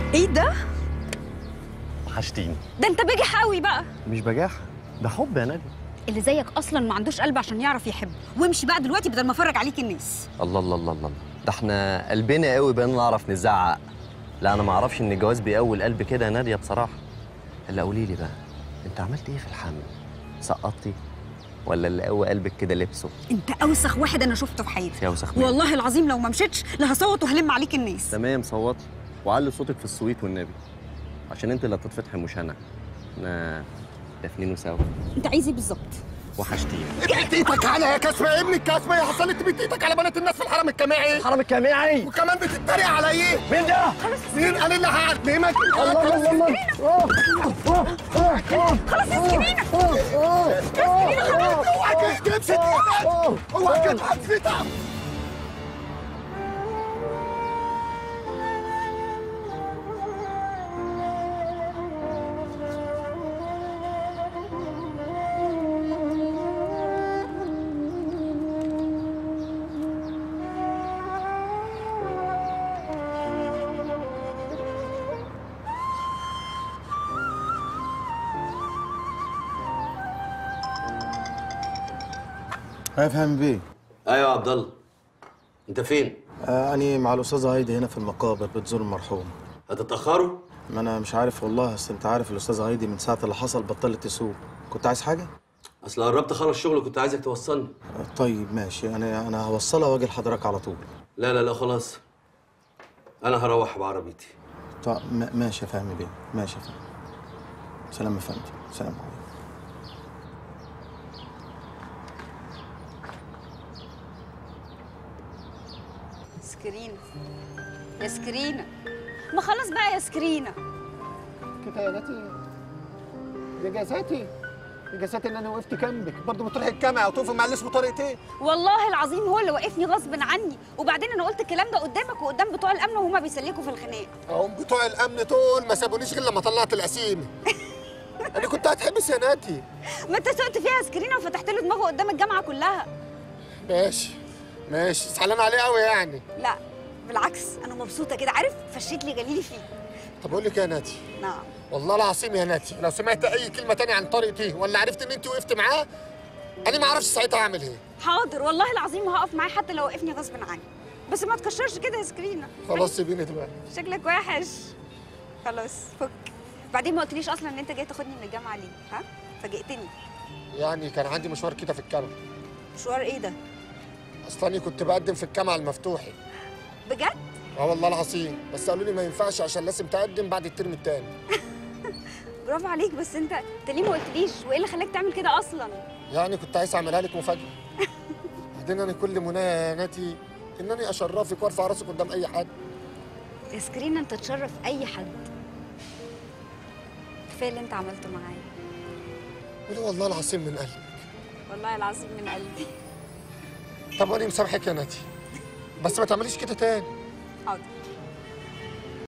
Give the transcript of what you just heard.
ايه ده؟ وحشتيني. ده انت بجح قوي بقى. مش بجاحة، ده حب يا نادي. اللي زيك اصلا ما عندوش قلب عشان يعرف يحب، وامشي بقى دلوقتي بدل ما افرج عليك الناس. الله الله الله الله، ده احنا قلبنا قوي بقينا نعرف نزعق. لا انا ما اعرفش ان الجواز بيقوي القلب كده يا ناديه بصراحه. الا قولي لي بقى، انت عملت ايه في الحمل؟ سقطتي ولا اللي قوي قلبك كده لبسه؟ انت اوسخ واحد انا شفته في حياتي. يا اوسخ مين؟ والله العظيم لو ما مشيتش لا هصوت وهلم عليك الناس. تمام صوتي وعلي صوتك في السويت والنبي، عشان انت اللي هتتفتحي مش انا. احنا دافنينه سوا. انت عايز ايه بالظبط؟ وحشتيني. بيت ايدك على يا كسمه يا ابني الكسمه، يا حصلت بيت ايدك على بنات الناس في الحرم الجامعي. الحرم الجامعي وكمان بتتريق على ايه؟ مين ده؟ مين قال اللي هعلمك؟ الله الله الله. خلاص يا سكينة. اوعى تمسك ايدك، اوعى تحسيتك. افهم بيه. ايوه يا عبد الله، انت فين؟ أنا مع الأستاذة هايدي هنا في المقابر بتزور المرحوم. هتتأخروا؟ ما أنا مش عارف والله، أصل أنت عارف الأستاذة هايدي من ساعة اللي حصل بطلت تسوق. كنت عايز حاجة؟ اصل قربت اخلص شغل وكنت عايزك توصلني. طيب ماشي، أنا هوصلها وأجي لحضرتك على طول. لا لا لا خلاص، انا هروح بعربيتي. طيب ماشي يا فهمي بيه، ماشي يا فهمي. سلام يا فندم، سلام عليكم. سكرينة يا سكرينة، ما خلاص بقى يا سكرينة. كده يا ناتي، دي جازاتي، دي جازاتي ان انا وقفت جنبك. برضه بتروحي الجامعه وتقفي مع اللي اسمه طارق ايه؟ والله العظيم هو اللي وقفني غصب عني، وبعدين انا قلت الكلام ده قدامك وقدام بتوع الامن وهما بيسلكوا في الخناق. هم بتوع الامن دول ما سابونيش غير لما طلعت القسيم. انا كنت هتحبس يا ناتي. ما انت سقت فيها يا سكرينة وفتحت له دماغه قدام الجامعة كلها. ماشي ماشي، زعلان عليه قوي يعني. لا بالعكس، انا مبسوطة كده، عارف فشيت لي جليلي فيه. طب اقول لك يا ناتي، نعم. والله العظيم يا ناتي لو سمعت اي كلمه تانية عن طارق تيه ولا عرفت ان انت وقفت معاه، انا ما اعرفش ساعتها اعمل ايه. حاضر والله العظيم هقف معاه حتى لو وقفني غصب عني، بس ما تكشرش كده يا سكرينة. خلاص سيبيني دلوقتي. شكلك وحش. خلاص فك. بعدين ما قلتليش اصلا ان انت جاي تاخدني من الجامعة ليه؟ ها؟ فاجئتني. يعني كان عندي مشوار كده في الجامعه. مشوار ايه ده؟ اصلا كنت بقدم في الجامعه المفتوحي. بجد؟ اه والله العظيم، بس قالوا لي ما ينفعش عشان لازم تقدم بعد الترم الثاني. برافو عليك، بس انت ليه ما قلتليش؟ وايه اللي خلاك تعمل كده اصلا؟ يعني كنت عايز اعملها لك مفاجاه. بعدين انا كل منايا يا ناتي انني اشرفك وارفع راسك قدام اي حد. يا سكرينة انت تشرف اي حد. كفايه اللي انت عملته معايا. قولي والله العظيم من قلبي. والله العظيم من قلبي. طب وانا مسامحك يا ناتي، بس ما تعمليش كده تاني. حاضر.